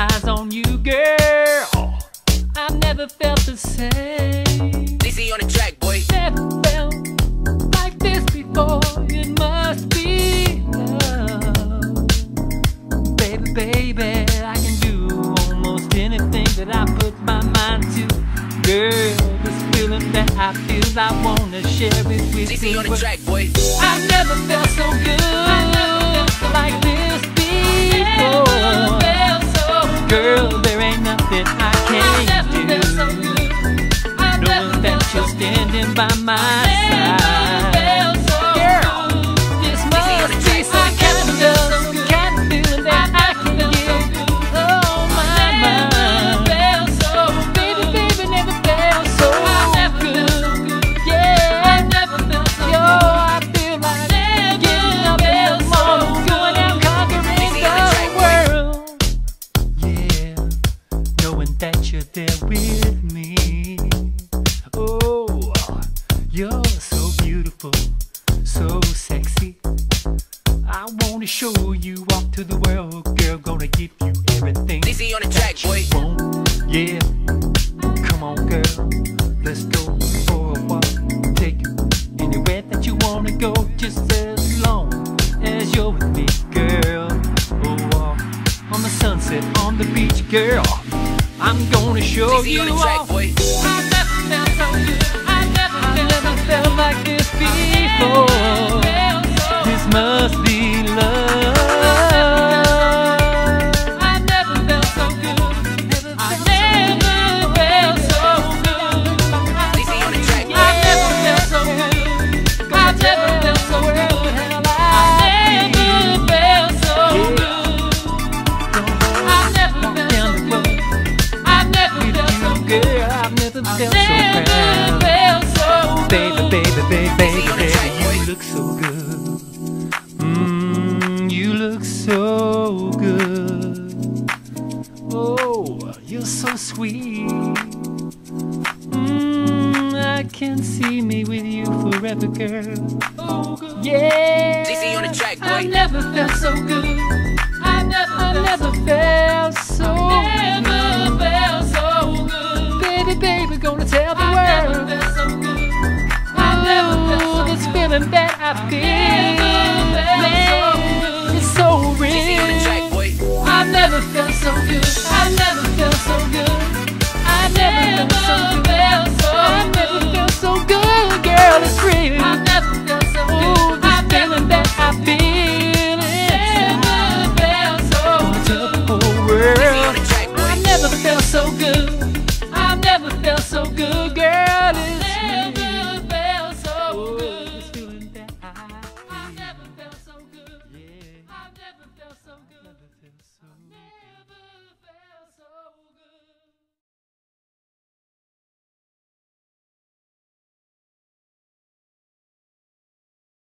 eyes on you, girl, I've never felt the same. DC on the track, boy. Never felt like this before. It must be love. Baby, baby, I can do almost anything that I put my mind to. Girl, this feeling that I feel, I wanna share it with you. DC on the track, boy. I've never felt so good like this before. Girl, there ain't nothing I can't do. Knowing that you're standing by my side. Girl, this must be some kind of feeling that I can give. Oh my, baby, baby, never felt so good. Yeah, yo, I feel like getting up in the morning, going out conquering the world. Yeah, knowing that you're there with me. Oh, you're so beautiful, so sexy. I wanna show you off to the world, girl. Gonna give you everything. DC on the track, boy. Yeah, come on, girl. Let's go for a walk. Take you anywhere that you wanna go, just as long as you're with me, girl. Oh, walk on the sunset, on the beach, girl. I'm gonna show DC you on the track, off. boy. I've never felt so good. I've never felt like this before. This must be love. I've never felt so good. I've never felt so good. DC on the track, boy. I've never felt so good. I've never felt so good. Hell, I've never felt so good. I've never felt so good. I've never felt so good. Girl, I've never felt so bad. Baby, baby, baby, baby, baby, you look so good. You look so good. Oh, you're so sweet. I can see me with you forever, girl. Yeah. DC on the track, boy. I've never felt so good. I've never felt